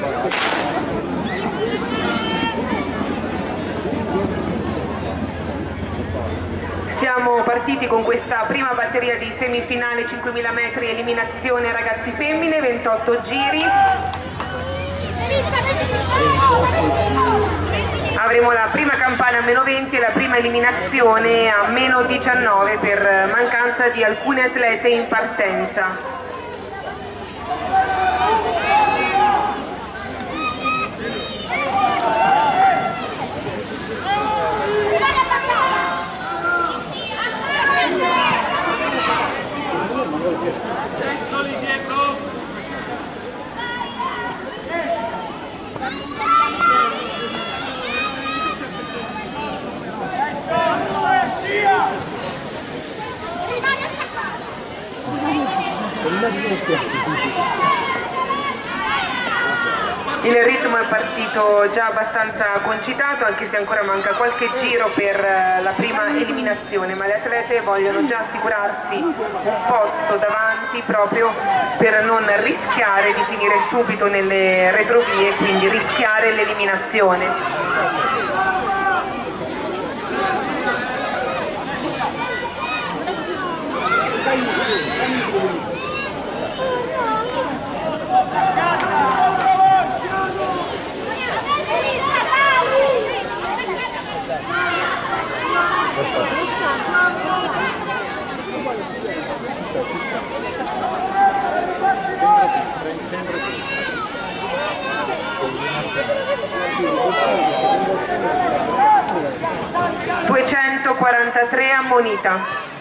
Siamo partiti con questa prima batteria di semifinale 5000 metri eliminazione ragazzi femmine, 28 giri. Avremo la prima campana a -20 e la prima eliminazione a -19 per mancanza di alcune atlete in partenza. Il ritmo è partito già abbastanza concitato, anche se ancora manca qualche giro per la prima eliminazione, ma le atlete vogliono già assicurarsi un posto davanti proprio per non rischiare di finire subito nelle retrovie e quindi rischiare l'eliminazione. ...243 ammonita.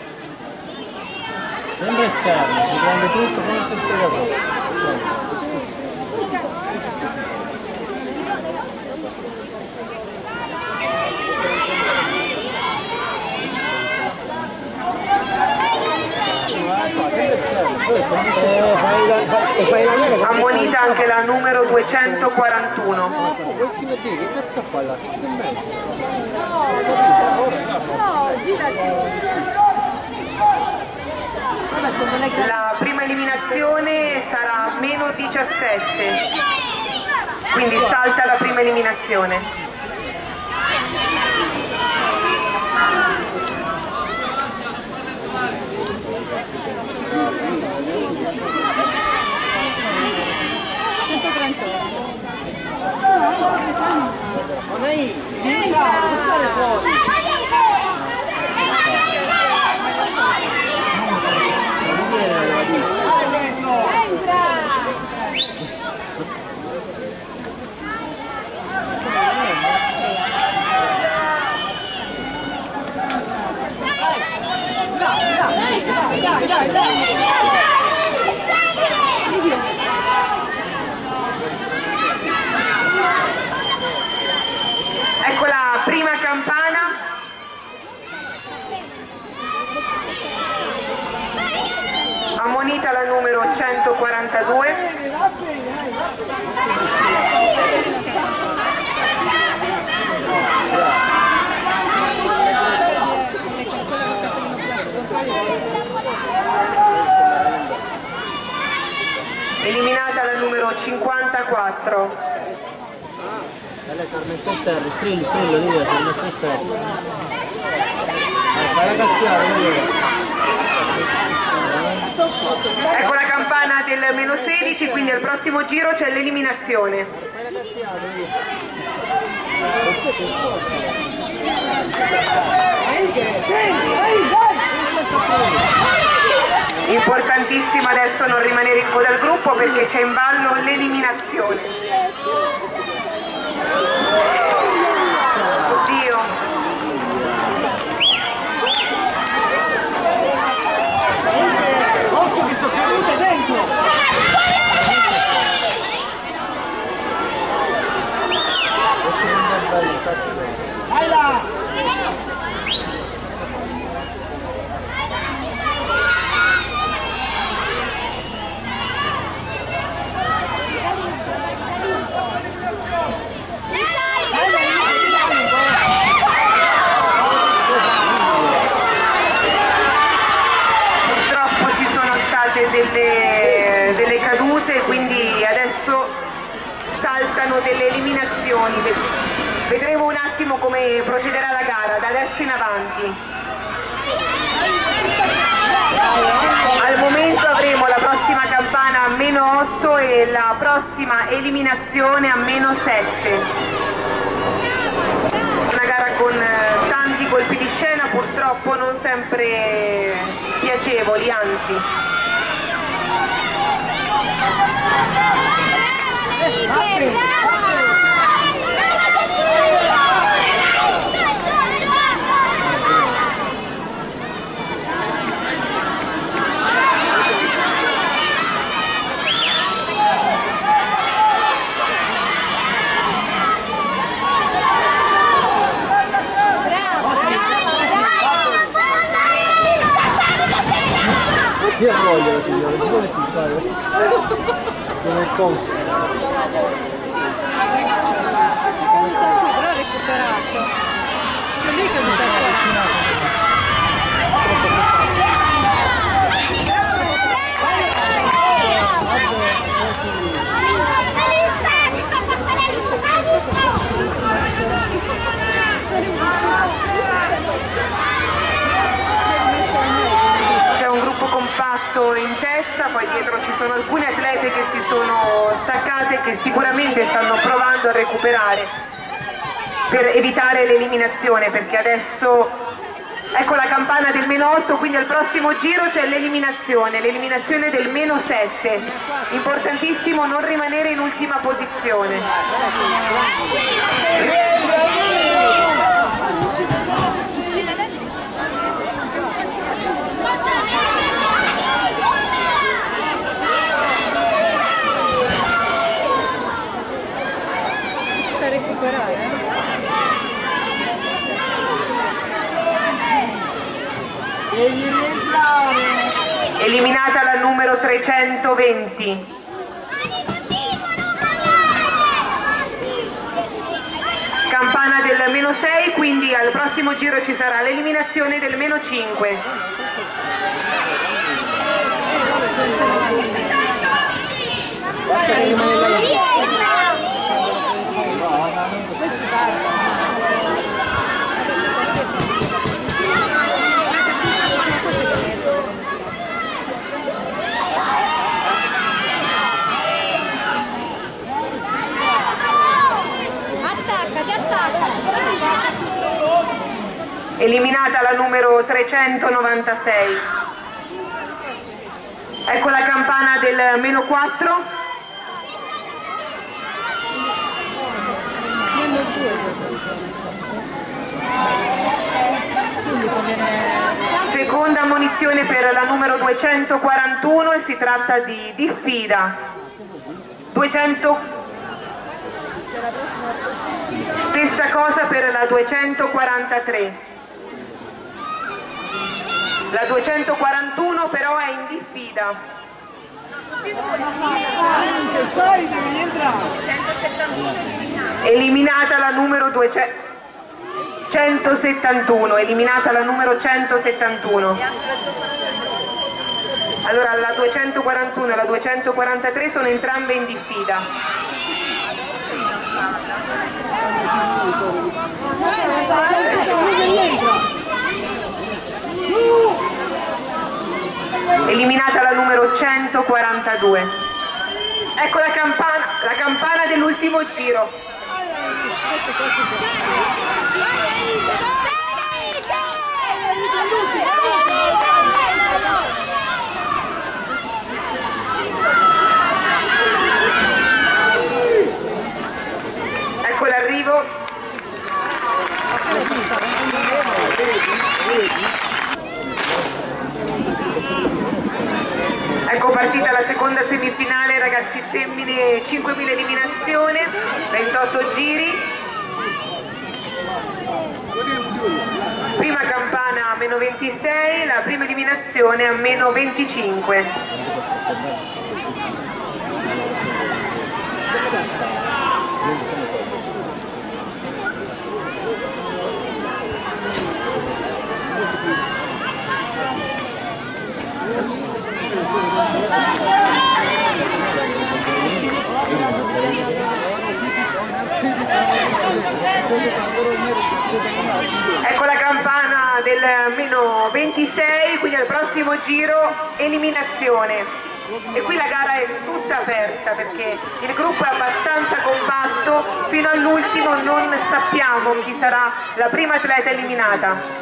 Sembra esterno, si prende tutto come se fosse ammonita anche la numero 241. Che cazzo sta qua là? La prima eliminazione sarà -17, quindi salta la prima eliminazione. Ecco la prima campana. Ammonita la numero 142. Eliminata la numero 54. Lei si è messa a terra, strillo, lì si è messa a terra. Vai ragazziare, ecco la campana del -16, quindi al prossimo giro c'è l'eliminazione. Importantissimo adesso non rimanere in coda al gruppo perché c'è in ballo l'eliminazione. Oddio. Occhio che sto cadute dentro! Vai là! Purtroppo ci sono state delle saltano delle eliminazioni. Vedremo un attimo come procederà la gara da adesso in avanti. Al momento avremo la prossima campana a -8 e la prossima eliminazione a -7. Una gara con tanti colpi di scena, purtroppo non sempre piacevoli, anzi. Io voglio la signora, si vuole ti fare? Come il coach. Però ha recuperato. C'è lui che mi dà compatto in testa, poi dietro ci sono alcune atlete che si sono staccate e che sicuramente stanno provando a recuperare per evitare l'eliminazione, perché adesso ecco la campana del -8, quindi al prossimo giro c'è l'eliminazione del -7. Importantissimo non rimanere in ultima posizione. Eliminata la numero 320. Campana del -6, quindi al prossimo giro ci sarà l'eliminazione del -5. Eliminata la numero 396. Ecco la campana del -4. Seconda ammonizione per la numero 241 e si tratta di diffida. 200. Stessa cosa per la 243. La 241 però è in diffida. Eliminata la numero 171, eliminata la numero 171. Allora la 241 e la 243 sono entrambe in diffida. Eliminata la numero 142. Ecco la campana dell'ultimo giro. Ecco l'arrivo. Ecco partita la seconda semifinale, ragazzi femmine, 5.000 eliminazione, 28 giri. Prima campana a -26, la prima eliminazione a -25. meno 26, quindi al prossimo giro eliminazione. E qui la gara è tutta aperta perché il gruppo è abbastanza compatto, fino all'ultimo non sappiamo chi sarà la prima atleta eliminata.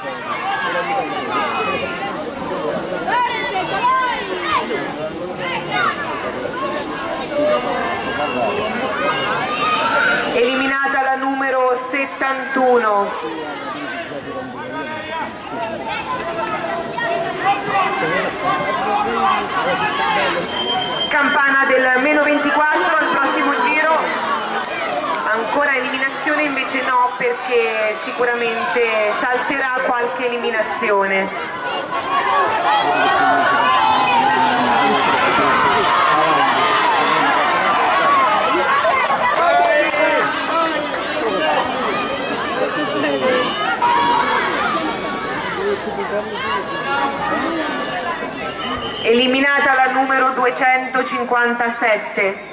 Eliminata la numero 71. Campana del meno 24 al prossimo giro, ancora eliminazione, invece no, perché sicuramente salterà qualche eliminazione. Eliminata la numero 257.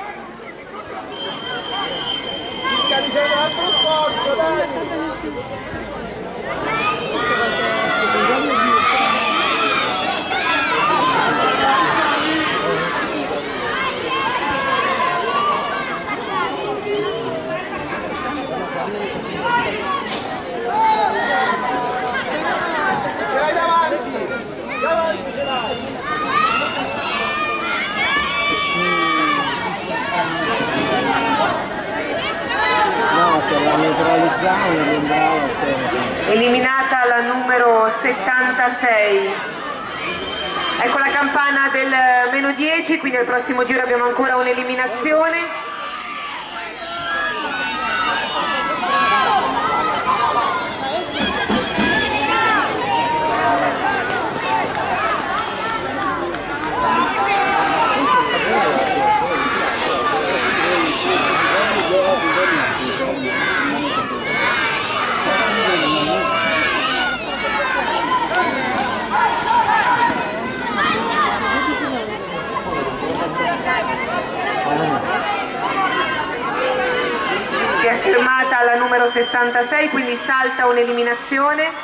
Eliminata la numero 76. Ecco la campana del meno 10, quindi al prossimo giro abbiamo ancora un'eliminazione. Si è fermata la numero 66, quindi salta un'eliminazione.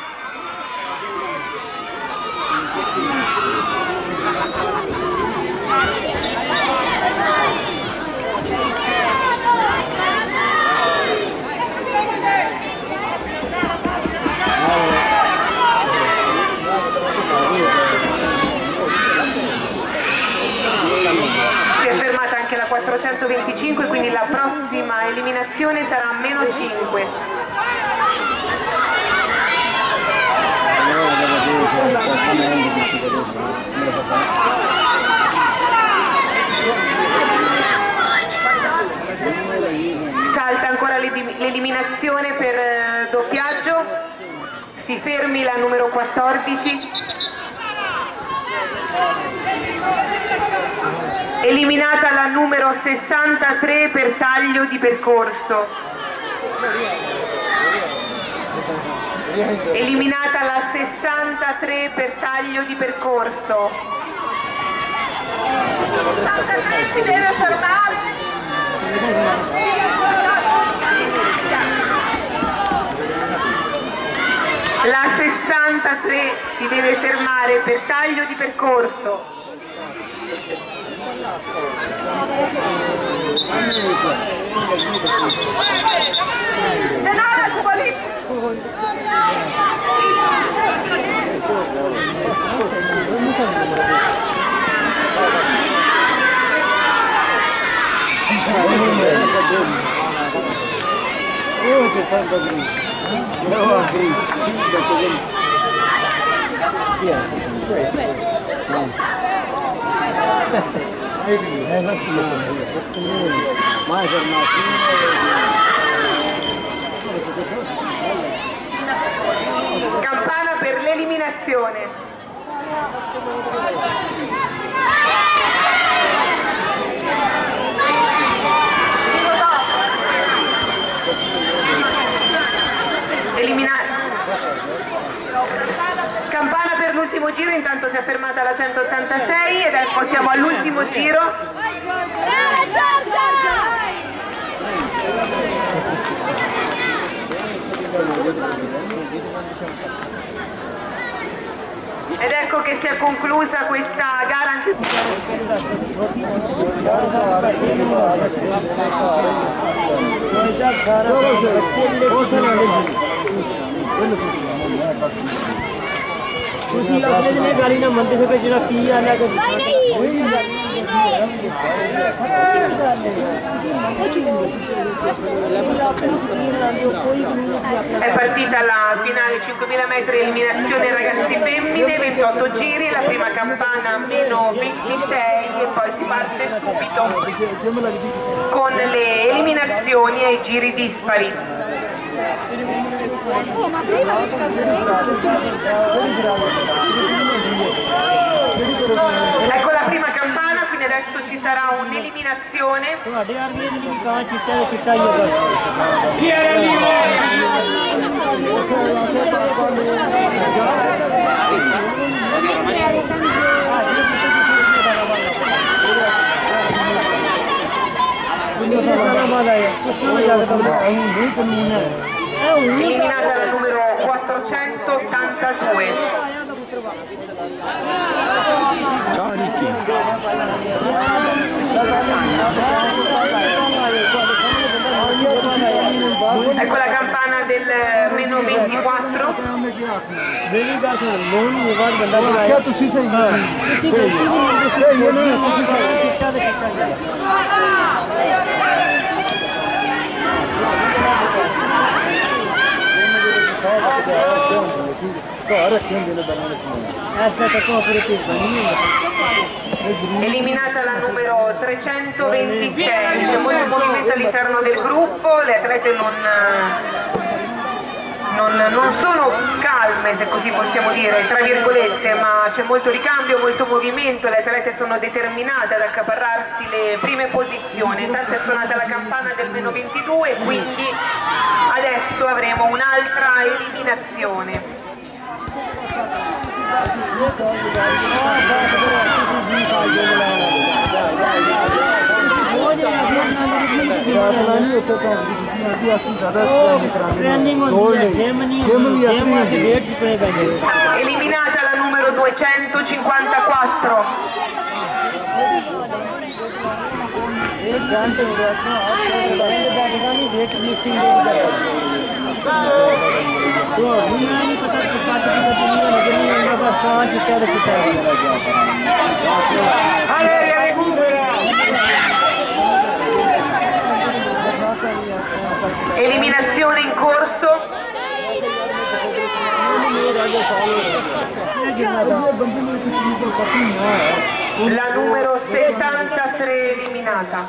Si è fermata anche la 425, quindi la prossima eliminazione sarà meno 5. Salta ancora l'eliminazione per doppiaggio, si fermi la numero 14. Eliminata la numero 63 per taglio di percorso. Eliminata la 63 per taglio di percorso. 63 si deve fermare. La 63 si deve fermare per taglio di percorso. Campana per l'eliminazione. Campana per l'ultimo giro, intanto si è fermata la 186 ed ecco siamo all'ultimo giro. Ed ecco che si è conclusa questa gara anche... ਤੁਸੀਂ ਆਪਣੇ ਨੇ ਗਾਲੀ ਨਾ ਮੰਦੇ ਸੇ ਜਿਹੜਾ ਕੀ ਆ ਲੈ ਕੇ È partita la finale 5.000 metri eliminazione ragazzi femmine, 28 giri, la prima campana meno 26 e poi si parte subito con le eliminazioni ai giri dispari. Oh, ma prima lo Ecco la prima campana, quindi adesso ci sarà un'eliminazione. Eliminata la numero 482. Ciao Ricky. Ecco la campana del meno 24. Eliminata la numero 326, c'è molto movimento all'interno del gruppo, le atlete non sono calme, se così possiamo dire, tra virgolette, ma c'è molto ricambio, molto movimento, le atlete sono determinate ad accaparrarsi le prime posizioni. Intanto è suonata la campana del meno 22, quindi adesso avremo un'altra eliminazione. Eliminata la numero 254. Eliminazione in corso. La numero 73 eliminata.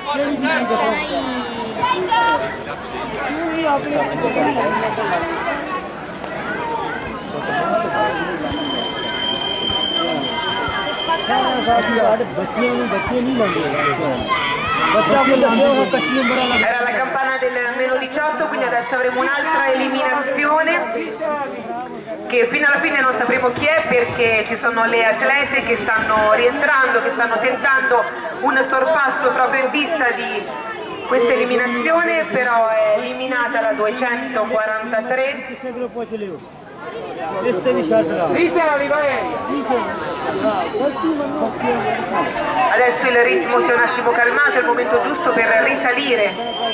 Era la campana del meno 18, quindi adesso avremo un'altra eliminazione che fino alla fine non sapremo chi è, perché ci sono le atlete che stanno rientrando, che stanno tentando un sorpasso proprio in vista di questa eliminazione, però è eliminata la 243. Adesso il ritmo si è un attimo calmato, è il momento giusto per risalire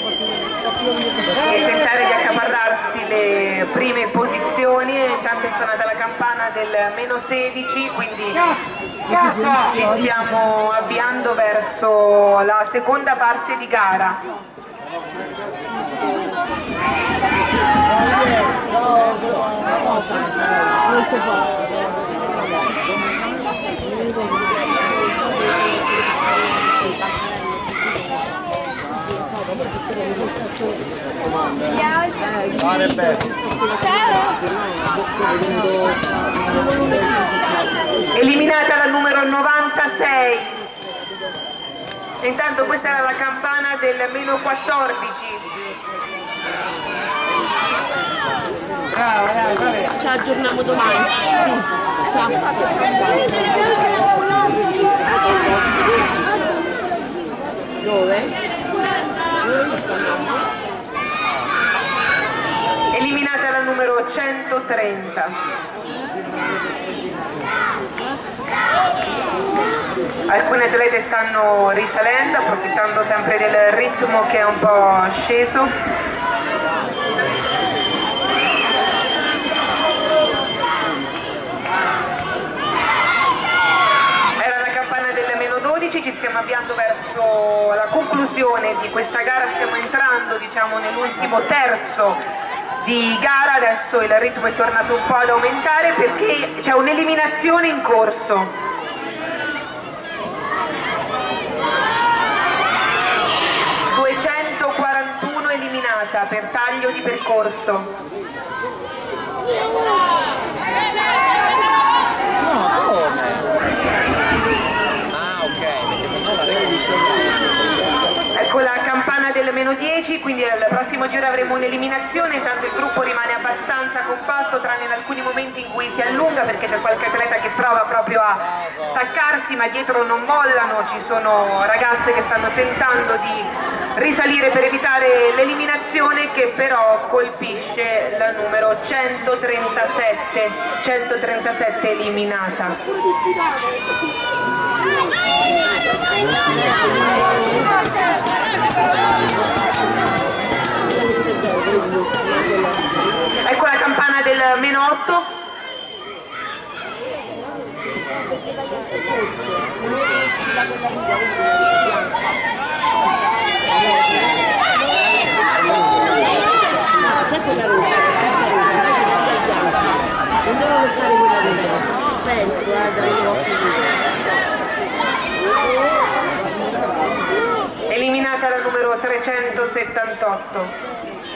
e tentare di accaparrarsi le prime posizioni. Intanto è suonata la campana del meno 16, quindi ci stiamo avviando verso la seconda parte di gara. Eliminata la numero 96. E intanto questa era la campana del meno 14. Ci aggiorniamo domani. Sì. Dove? Eliminata la numero 130. Alcune atlete stanno risalendo, approfittando sempre del ritmo che è un po' sceso. Era la campana del meno 12, ci stiamo avviando verso la conclusione di questa gara, stiamo entrando, diciamo, nell'ultimo terzo di gara. Adesso il ritmo è tornato un po' ad aumentare perché c'è un'eliminazione in corso. Eliminata per taglio di percorso. No, come? Ah, ok, perché sennò la regola Ecco la campana del meno 10, quindi al prossimo giro avremo un'eliminazione, intanto il gruppo rimane abbastanza compatto, tranne in alcuni momenti in cui si allunga perché c'è qualche atleta che prova proprio a staccarsi, ma dietro non mollano, ci sono ragazze che stanno tentando di risalire per evitare l'eliminazione, che però colpisce la numero 137 eliminata. Ecco la campana del meno 8. C'è quella rossa, non devo lottare quella rossa, penso, dai occhi. Eliminata la numero 378.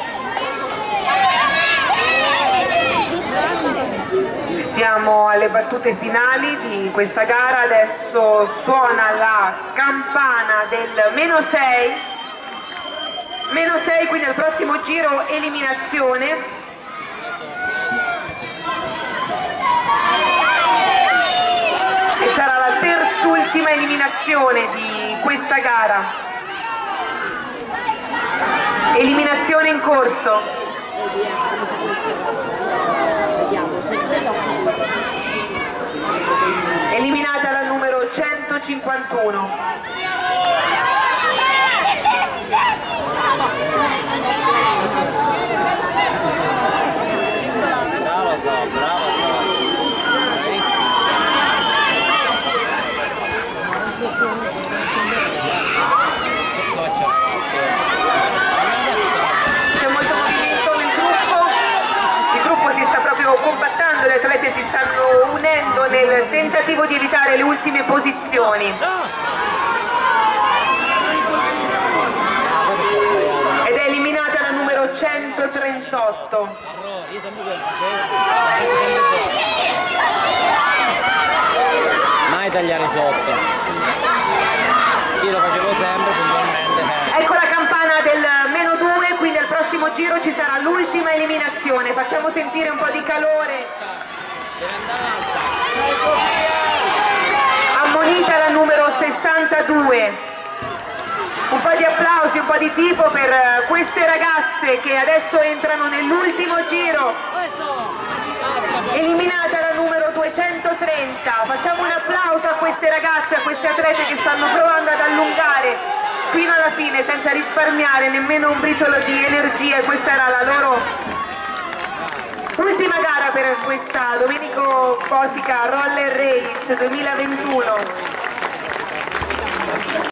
Siamo alle battute finali di questa gara, adesso suona la campana del meno 6. Meno 6, quindi al prossimo giro eliminazione. E sarà la terzultima eliminazione di questa gara. Eliminazione in corso. Eliminata la numero 151. C'è molto movimento nel gruppo, il gruppo si sta proprio compattando, le atlete si stanno unendo nel tentativo di evitare le ultime posizioni. Ed è eliminata la numero 138. Mai tagliare sotto. Io lo facevo sempre puntualmente. Ecco la campana del meno 2, quindi al prossimo giro ci sarà l'ultima eliminazione. Facciamo sentire un po' di calore. Ammonita la numero 62. Un po' di applausi, un po' di tifo per queste ragazze che adesso entrano nell'ultimo giro. Eliminata la numero 230. Facciamo un applauso a queste ragazze, a queste atlete che stanno provando ad allungare fino alla fine senza risparmiare nemmeno un briciolo di energia. Questa era la loro ultima gara per questa Domenico Bosica Roller Race 2021.